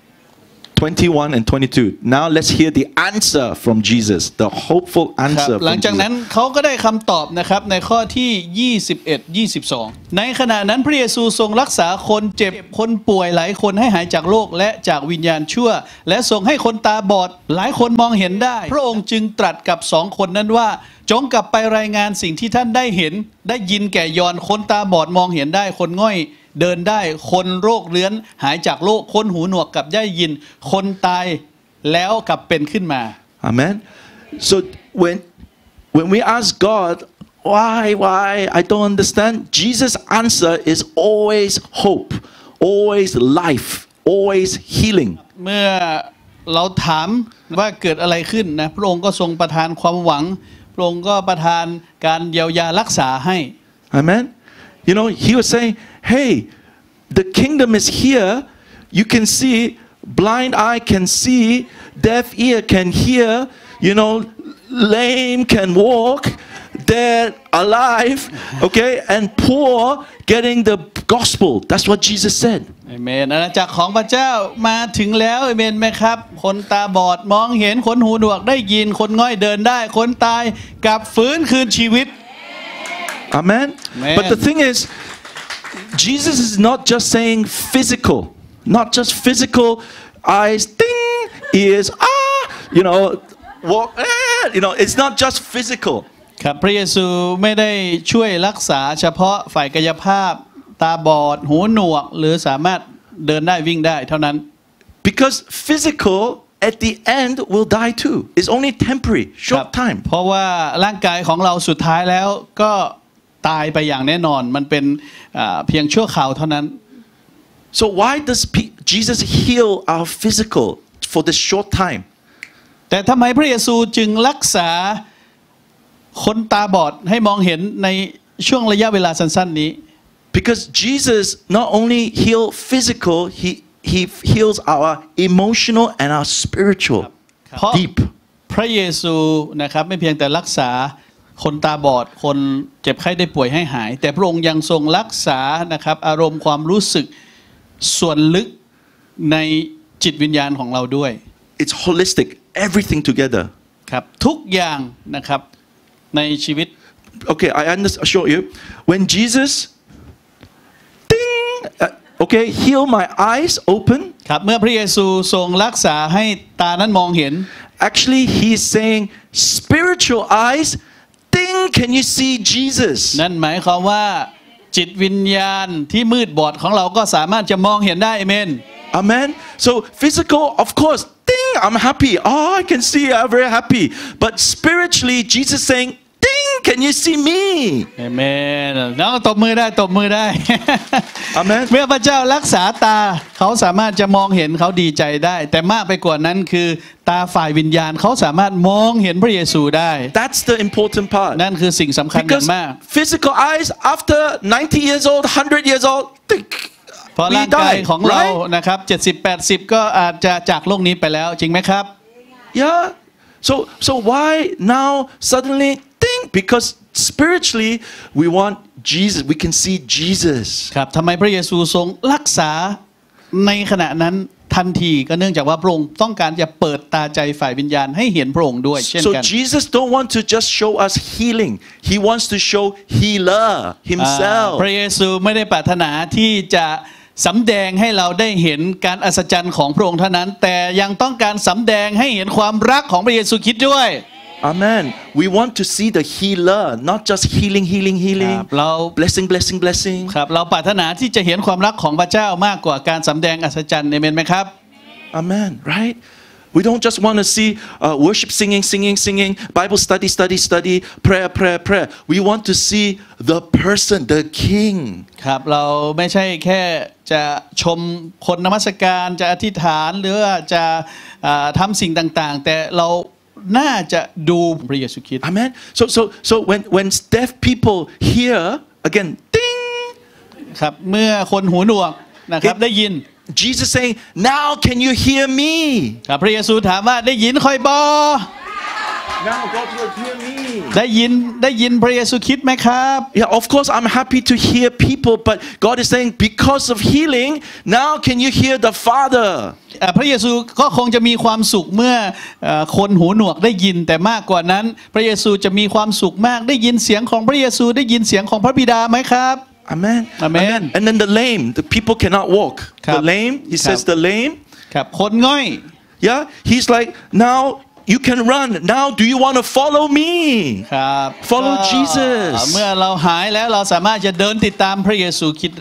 twenty-one and twenty-two. Now let's hear the answer from Jesus, the hopeful answer. หลังจากนั้นเขาก็ได้คำตอบนะครับในข้อที่ยี่สิบเอ็ด ยี่สิบสองในขณะนั้นพระเยซูทรงรักษาคนเจ็บคนป่วยหลายคนให้หายจากโรคและจากวิญญาณชั่วและทรงให้คนตาบอดหลายคนมองเห็นได้พระองค์จึงตรัสกับสองคนนั้นว่าจงกลับไปรายงานสิ่งที่ท่านได้เห็นได้ยินแก่ยอนคนตาบอดมองเห็นได้คนง่อยเดินได้คนโรคเรื้อนหายจากโรคคนหูหนวกกลับได้ยินคนตายแล้วกลับเป็นขึ้นมา Amen. So when when we ask God why why I don't understand, Jesus' answer is always hope, always life, always healing. เมื่อเราถามว่าเกิดอะไรขึ้นนะพระองค์ก็ทรงประทานความหวังพระองค์ก็ประทานการเยียวยารักษาให้ Amen. You know, he was saying, hey, the kingdom is here. You can see, blind eye can see, deaf ear can hear, you know, lame can walk, dead alive, okay, and poor getting the gospel. That's what Jesus said. อาเมนอาณาจักรของพระเจ้ามาถึงแล้วอาเมนไหมครับคนตาบอดมองเห็นคนหูหนวกได้ยินคนง่อยเดินได้คนตายกลับฟื้นคืนชีวิต Amen. Amen. But the thing is, Jesus is not just saying physical, not just physical eyes, ding, ears, ah, you know, walk, eh, you know, it's not just physical. ครับพระเยซูไม่ได้ช่วยรักษาเฉพาะฝ่ายกายภาพตาบอดหูหนวกหรือสามารถเดินได้วิ่งได้เท่านั้น Because physical at the end will die too. It's only temporary, short time. เพราะว่าร่างกายของเราสุดท้ายแล้วก็ตายไปอย่างแน่นอนมันเป็นเพียงชั่วคราวเท่านั้น So why does Jesus heal our physical for this short time? แต่ทำไมพระเยซูจึงรักษาคนตาบอดให้มองเห็นในช่วงระยะเวลาสั้นๆนี้ Because Jesus not only heal physical, he he heals our emotional and our spiritual deep. พระเยซูนะครับไม่เพียงแต่รักษาคนตาบอดคนเจ็บไข้ได้ป่วยให้หายแต่พระองค์ยังทรงรักษานะครับอารมณ์ความรู้สึกส่วนลึกในจิตวิญญาณของเราด้วย It's holistic, everything together. ครับทุกอย่างนะครับในชีวิต Okay, I understand. Show you when Jesus, ding, uh, okay, heal my eyes open. ครับเมื่อพระเยซูทรงรักษาให้ตานั้นมองเห็น Actually, he's saying spiritual eyes. Ding, can you see Jesus? นั่นหมายความว่าจิตวิญญาณที่มืดบอดของเราก็สามารถจะมองเห็นได้เอเมน Amen. So physical, of course, ding, I'm happy. Oh, I can see, I'm very happy. But spiritually, Jesus saying, ding, can you see me? เอเมนแล้วตบมือได้ตบมือได้ Amen. เมื่อพระเจ้ารักษาตาเขาสามารถจะมองเห็นเขาดีใจได้แต่มากไปกว่านั้นคือตาฝ่ายวิญญาณเขาสามารถมองเห็นพระเยซูได้ That's the important part. นั่นคือสิ่งสำคัญอย่าง Because มาก physical eyes after ninety years old, one hundred years old, เพราะ we ร่างกาย die, ของเรา right? นะครับเจ็ดสิบ แปดสิบก็อาจจะจากโลกนี้ไปแล้วจริงไหมครับ Yeah. So so why now suddenly ding? Because spiritually we want Jesus. We can see Jesus. ครับทำไมพระเยซูทรงรักษาในขณะนั้นทันทีก็เนื่องจากว่าพระองค์ต้องการจะเปิดตาใจฝ่ายวิญญาณให้เห็นพระองค์ด้วยเช่น So กัน Jesus don't want to just show us healing. He wants to show healer อ่า himself. พระเยซูไม่ได้ปรารถนาที่จะสำแดงให้เราได้เห็นการอัศจรรย์ของพระองค์เท่านั้นแต่ยังต้องการสำแดงให้เห็นความรักของพระเยซูคริสต์ด้วย Amen. We want to see the healer, not just healing, healing, healing. ครับเรา Blessing, blessing, blessing. ครับเราปรารถนาที่จะเห็นความรักของพระเจ้ามากกว่าการสำแดงอัศจรรย์เอเมนไหมครับ Amen. Right? We don't just want to see uh, worship, singing, singing, singing, Bible study, study, study, prayer, prayer, prayer. We want to see the person, the King. ครับเราไม่ใช่แค่จะชมคนนมัสการจะอธิษฐานหรือว่าจะทำสิ่งต่างๆแต่เราน่าจะดูพระเยซูคริสต์ Amen. So so so when when deaf people hear again, ding. ครับเมื่อคนหูหนวกนะครับได้ยิน Jesus saying, now can you hear me? ครับพระเยซูถามว่าได้ยินคอยบอ Now God will hear me. ได้ยินได้ยินพระเยซูคริสต์ไหมครับ Yeah, of course I'm happy to hear people, but God is saying because of healing, now can you hear the Father? พระเยซูก็คงจะมีความสุขเมื่อคนหูหนวกได้ยินแต่มากกว่านั้นพระเยซูจะมีความสุขมากได้ยินเสียงของพระเยซูได้ยินเสียงของพระบิดาไหมครับ Amen. Amen. And then the lame, the people cannot walk. The lame, he says the lame. ครับคนง่อย Yeah, he's like, now you can run. Now do you want to follow me? ครับ Follow Jesus. เมื่อเราหายแล้วเราสามารถจะเดินติดตามพระเยซูคริสต์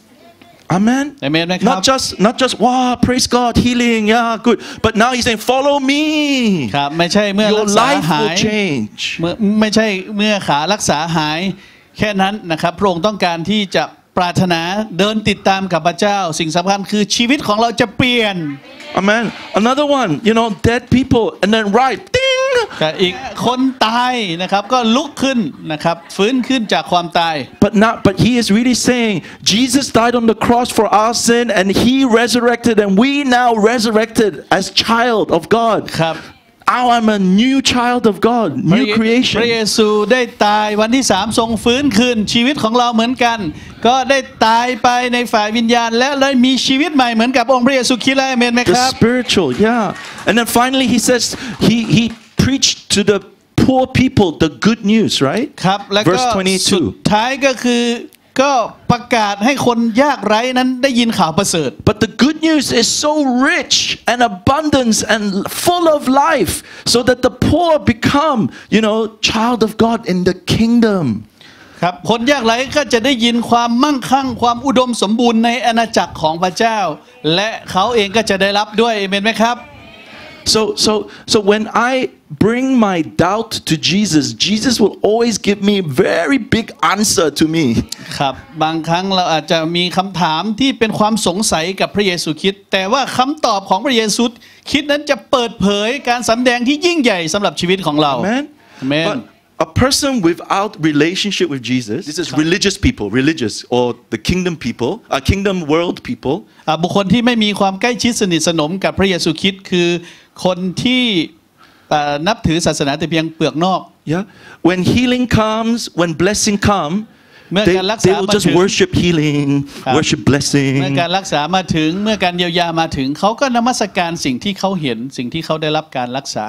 Amen. Amen ไหมครับ Not just not just wow, praise God, healing, yeah, good. But now he's saying, follow me. ครับไม่ใช่เมื่อ Your รักษา life หาย will change. เมื่อไม่ใช่เมื่อขารักษาหายแค่นั้นนะครับพระองค์ต้องการที่จะปรารถนาเดินติดตามกับพระเจ้าสิ่งสำคัญคือชีวิตของเราจะเปลี่ยน Amen. Another one, you know, dead people and then right, ding. แต่อีกคนตายนะครับก็ลุกขึ้นนะครับฟื้นขึ้นจากความตาย But not but he is really saying Jesus died on the cross for our sin and he resurrected and we now resurrected as child of God. ครับ Now I'm a new child of God, new พระ creation. เยซูได้ตายวันที่สามทรงฟื้นคืนชีวิตของเราเหมือนกันก็ได้ตายไปในฝ่ายวิญญาณและได้มีชีวิตใหม่เหมือนกับองค์พระเยซูคริสต์และอาเมนไหมค The รับ spiritual, yeah. And then finally he says he he preached to the poor people the good news, right? ครับแล้วก็ Verse สุด twenty-two. ท้ายก็คือก็ประกาศให้คนยากไร้นั้นได้ยินข่าวประเสริฐ But the good news is so rich and abundance and full of life so that the poor become you know child of God in the kingdom ครับคนยากไร้ก็จะได้ยินความมั่งคั่งความอุดมสมบูรณ์ในอาณาจักรของพระเจ้าและเขาเองก็จะได้รับด้วยเอเมนไหมครับ So so so when I bring my doubt to Jesus Jesus will always give me a very big answer to me ครับบางครั้งเราอาจจะมีคำถามที่เป็นความสงสัยกับพระเยซูคริสต์แต่ว่าคำตอบของพระเยซูคริสต์นั้นจะเปิดเผยการสำแดงที่ยิ่งใหญ่สำหรับชีวิตของเรา Amen Amen But a person without relationship with Jesus this is religious people religious or the kingdom people a kingdom world people บุคคลที่ไม่มีความใกล้ชิดสนิทสนมกับพระเยซูคริสต์คือคนที่นับถือศาสนาแต่เพียงเปลือกนอก Yeah when healing comes when blessing come เมื่อ they, การรัก they ษา will มา just ถึง worship healing worship เมื่อ blessing การรักษามาถึงเมื่อการเยียวยามาถึงเขาก็นมัสการสิ่งที่เขาเห็นสิ่งที่เขาได้รับการรักษา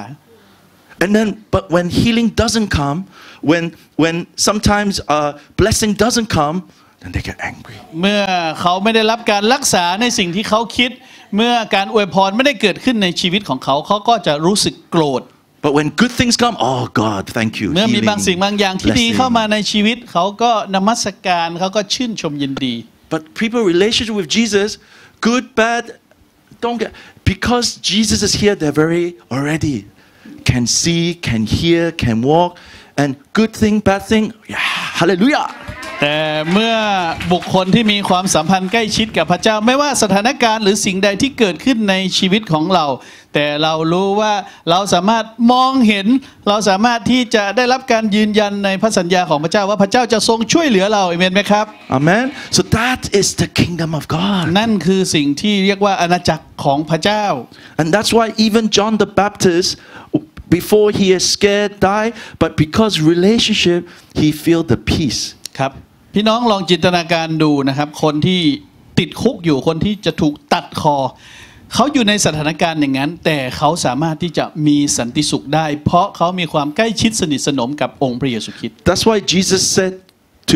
And then but when healing doesn't come when when sometimes uh, blessing doesn't come then they get angry เมื่อเขาไม่ได้รับการรักษาในสิ่งที่เขาคิดเมื่อการอวยพรไม่ได้เกิดขึ้นในชีวิตของเขาเขาก็จะรู้สึกโกรธ But when good things come oh God thank you เมื่อมีบางสิ่งบางอย่างที่ดีเข้ามาในชีวิตเขาก็นมัสการเขาก็ชื่นชมยินดี But people relationship with Jesus good bad don't get because Jesus is here they're very already can see can hear can walk and good thing bad thing yeah hallelujah แต่เมื่อบุคคลที่มีความสัมพันธ์ใกล้ชิดกับพระเจ้าไม่ว่าสถานการณ์หรือสิ่งใดที่เกิดขึ้นในชีวิตของเราแต่เรารู้ว่าเราสามารถมองเห็นเราสามารถที่จะได้รับการยืนยันในพระสัญญาของพระเจ้าว่าพระเจ้าจะทรงช่วยเหลือเราอาเมนไหมครับ Amen so that is the kingdom of God นั่นคือสิ่งที่เรียกว่าอาณาจักรของพระเจ้า and that's why even John the Baptist before he is scared die but because relationship he feel the peace ครับพี่น้องลองจินตนาการดูนะครับคนที่ติดคุกอยู่คนที่จะถูกตัดคอเขาอยู่ในสถานการณ์อย่างนั้นแต่เขาสามารถที่จะมีสันติสุขได้เพราะเขามีความใกล้ชิดสนิทสนมกับองค์พระเยซูคริสต์ That's why Jesus said to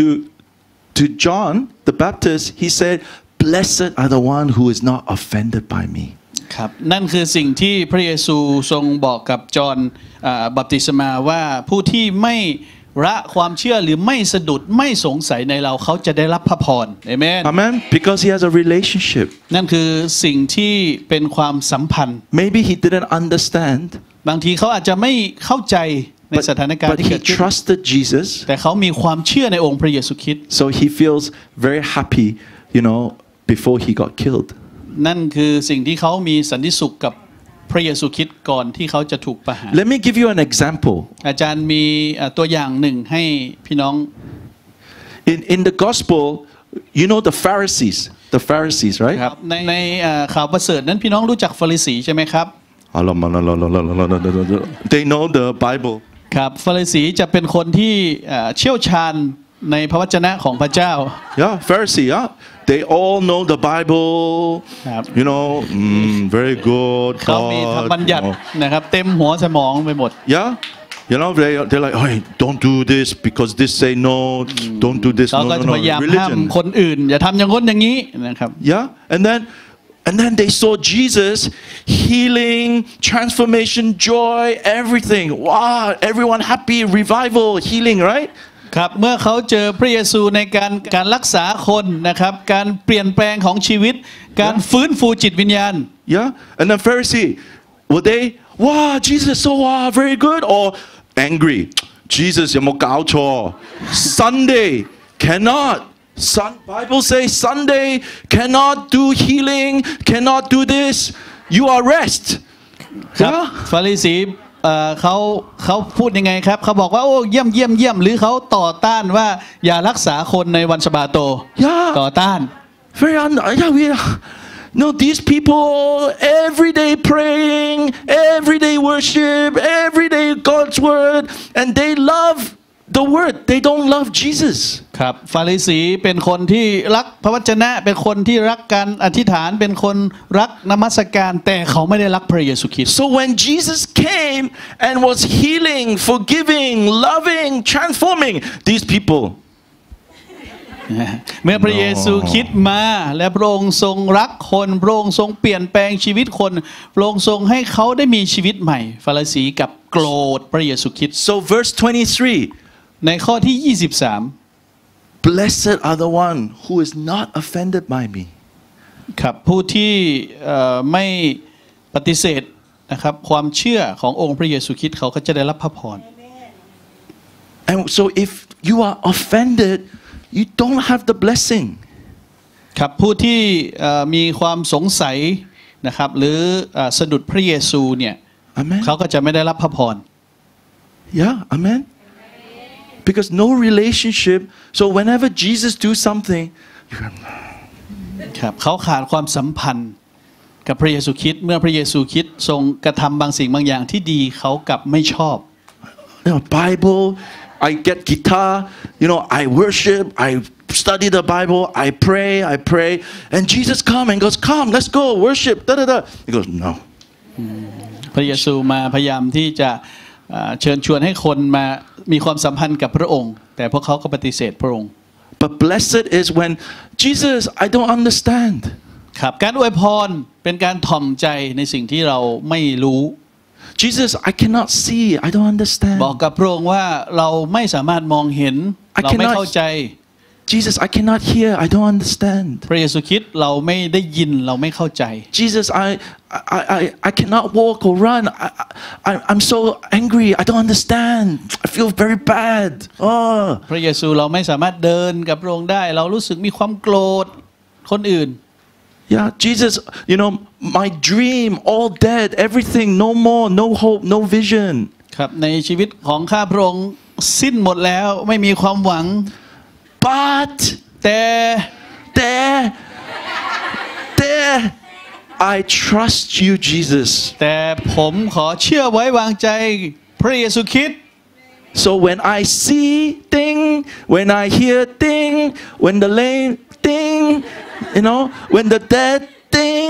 to John the Baptist he said blessed are the one who is not offended by me ครับนั่นคือสิ่งที่พระเยซูทรงบอกกับจอห์นบัพติศมาว่าผู้ที่ไม่ละความเชื่อหรือไม่สะดุดไม่สงสัยในเราเขาจะได้รับพระพรเอเมน Amen because he has a relationship นั่นคือสิ่งที่เป็นความสัมพันธ์ maybe he didn't understand บางทีเขาอาจจะไม่เข้าใจในสถานการณ์ที่เกิดขึ้น but he trusted Jesus แต่เขามีความเชื่อในองค์พระเยซูคริสต์ so he feels very happy you know before he got killed นั่นคือสิ่งที่เขามีสันติสุขกับพระเยซูคริสต์ก่อนที่เขาจะถูกประหาร Let me give you an example อาจารย์มีตัวอย่างหนึ่งให้พี่น้อง In in the gospel you know the Pharisees the Pharisees right ครับในในข่าวประเสริฐนั้นพี่น้องรู้จักฟาริสีใช่ไหมครับ They know the Bible ครับฟาริสีจะเป็นคนที่เชี่ยวชาญในพระวจนะของพระเจ้า Yeah Pharisee yeah they all know the Bible you know mm, very good เขามีธรรมบัญญัตินะครับเต็มหัวสมองไปหมด Yeah you know they they're like hey don't do this because this say no don't do this เขา no ก็ no จะ no พยายามห้าม religion คนอื่นอย่าทำอย่างง้นอย่างนี้นะครับ Yeah and then and then they saw Jesus healing transformation joy everything wow everyone happy revival healing right ครับเมื่อเขาเจอพระเยซูในการการรักษาคนนะครับการเปลี่ยนแปลงของชีวิตการฟื้นฟูจิตวิญญาณ Yeah and then Pharisee were they wow Jesus so wow very good or angry Jesus 有冇搞錯 Sunday cannot Sun Bible say Sunday cannot do healing cannot do this you are rest ครับฟาริสีเขาเขาพูดยังไงครับเขาบอกว่าโอ้เยี่ยมเยี่ยมเยี่ยมหรือเขาต่อต้านว่าอย่ารักษาคนในวันสะบาโตต่อต้าน very yeah we no these people every day praying every day worship every day God's word and they love the word they don't love Jesus ครับฟาริสีเป็นคนที่รักพระวจนะเป็นคนที่รักการอธิษฐานเป็นคนรักนมัสการแต่เขาไม่ได้รักพระเยซูคริสต์ So when Jesus came and was healing forgiving loving transforming these people เมื่อพระเยซูคริสต์มาและพระองค์ทรงรักคนพระองค์ทรงเปลี่ยนแปลงชีวิตคนพระองค์ทรงให้เขาได้มีชีวิตใหม่ฟาริสีกับโกรธพระเยซูคริสต์ So verse twenty-three ในข้อที่ยี่สิบสาม Blessed are the one who is not offended by me ครับผู้ที่ไม่ปฏิเสธนะครับความเชื่อขององค์พระเยซูคริสต์เขาก็จะได้รับพระพร And so if you are offended you don't have the blessing ครับผู้ที่มีความสงสัยนะครับหรือสะดุดพระเยซูเนี่ยเขาก็จะไม่ได้รับพระพร Yeah amen because no relationship so whenever Jesus do something ครับเขาขาดความสัมพันธ์กับพระเยซูคริสต์เมื่อพระเยซูคริสต์ทรงกระทำบางสิ่งบางอย่างที่ดีเขากลับไม่ชอบ you know Bible I get guitar you know I worship I study the Bible I pray I pray and Jesus come and goes come let's go worship da da da he goes no พระเยซูมาพยายามที่จะเชิญชวนให้คนมามีความสัมพันธ์กับพระองค์แต่พวกเขาก็ปฏิเสธพระองค์ but blessed is when Jesus I don't understand ครับการอวยพรเป็นการถ่อมใจในสิ่งที่เราไม่รู้ Jesus I cannot see I don't understand บอกกับพระองค์ว่าเราไม่สามารถมองเห็นเราไม่เข้าใจ Jesus I cannot hear I don't understand พระเยซูคริสต์เราไม่ได้ยินเราไม่เข้าใจ Jesus I I I I cannot walk or run I I I'm so angry I don't understand I feel very bad อ๋อพระเยซูเราไม่สามารถเดินกับพระองค์ได้เรารู้สึกมีความโกรธคนอื่น Yeah, Jesus, you know, my dream all dead, everything, no more, no hope, no vision. ครับในชีวิตของข้าพระองค์สิ้นหมดแล้วไม่มีความหวัง But แต่แต่แต่ I trust you, Jesus. แต่ผมขอเชื่อไว้วางใจพระเยซูคริสต์ So when I see thing, when I hear thing, when the lame thing, you know, when the dead thing,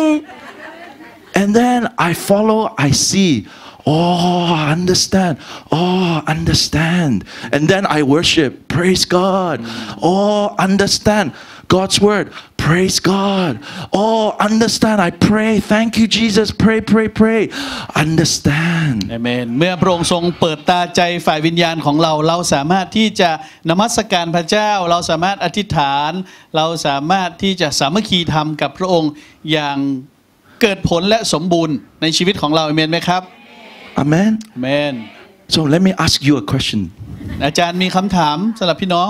and then I follow, I see, oh, understand, oh, understand, and then I worship, praise God, oh, understand God's word, praise God, oh, understand, I pray, thank you, Jesus, pray, pray, pray, understand. Amen. เมื่อพระองค์ทรงเปิดตาใจฝ่ายวิญญาณของเราเราสามารถที่จะนมัสการพระเจ้าเราสามารถอธิษฐานเราสามารถที่จะสามัคคีธรรมกับพระองค์อย่างเกิดผลและสมบูรณ์ในชีวิตของเราเอเมนไหมครับ Amen. Amen. So let me ask you a question. อาจารย์มีคำถามสำหรับพี่น้อง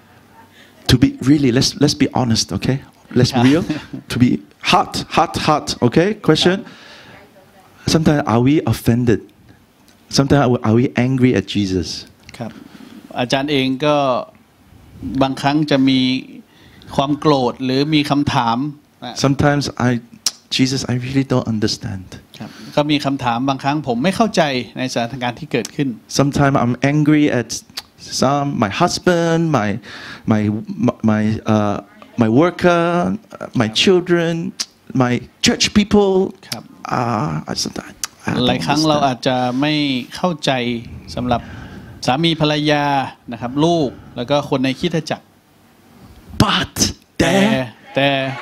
To be really, let's let's be honest, okay? Let's be real. To be hot, hot, hot, okay? Question. Sometimes are we offended? Sometimes are we angry at Jesus? ครับอาจารย์เองก็บางครั้งจะมีความโกรธหรือมีคำถาม Sometimes I, Jesus, I really don't understand. ครับก็มีคำถามบางครั้งผมไม่เข้าใจในสถานการณ์ที่เกิดขึ้น Sometimes I'm angry at some my husband, my my my uh, my worker, my children, my church people. ครับ Ah, sometimes หลายครั้งเราอาจจะไม่เข้าใจสำหรับสามีภรรยานะครับลูกแล้วก็คนในคริสตจักร But แต่แต่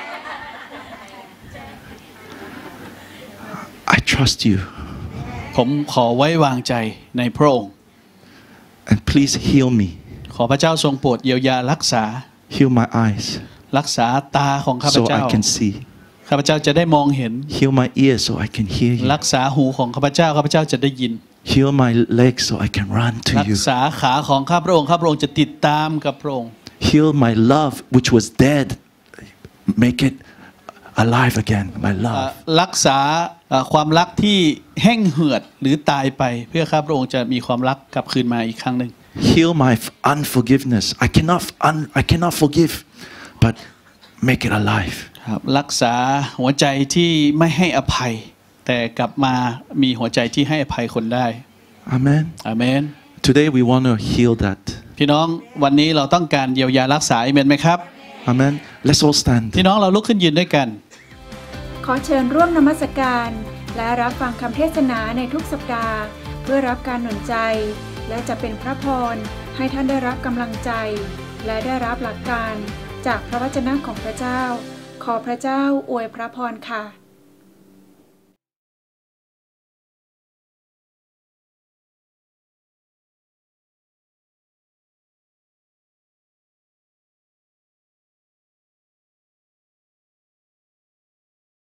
I trust you. ผมขอไว้วางใจในพระองค์ And please heal me. ขอพระเจ้าทรงโปรดเยียวยารักษา Heal my eyes. รักษาตาของข้าพ So เจ้า I can see. ข้าพเจ้าจะได้มองเห็น Heal my ears so I can hear you. รักษาหูของข้าพเจ้าข้าพเจ้าจะได้ยิน Heal my legs so I can run to รัก you. ษาขาของข้าพระองค์ข้าพระองค์จะติดตามกับพระองค์ Heal my love which was dead. Make it alive again. My love. รักษาความรักที่แห้งเหือดหรือตายไปเพื่อข้าพระองค์จะมีความรักกลับคืนมาอีกครั้งหนึ่ง Heal my unforgiveness. I cannot un, I cannot forgive, but make it alive. ครับรักษาหัวใจที่ไม่ให้อภัยแต่กลับมามีหัวใจที่ให้อภัยคนได้ Amen. อาเมน Today we want to heal that. พี่น้องวันนี้เราต้องการเยียวยารักษาอาเมนไหมครับ Amen. Let's all stand. พี่น้องเราลุกขึ้นยืนด้วยกันขอเชิญร่วมนมัสการและรับฟังคำเทศนาในทุกสัปดาห์เพื่อรับการหนุนใจและจะเป็นพระพรให้ท่านได้รับกำลังใจและได้รับหลักการจากพระวจนะของพระเจ้าขอพระเจ้าอวยพระพรค่ะ